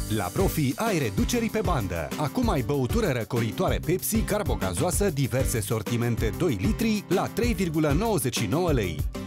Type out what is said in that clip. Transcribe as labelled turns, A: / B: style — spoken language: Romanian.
A: La Profi ai reduceri pe bandă. Acum ai băutură răcoritoare Pepsi carbogazoasă, diverse sortimente 2 litri la 3,99 lei.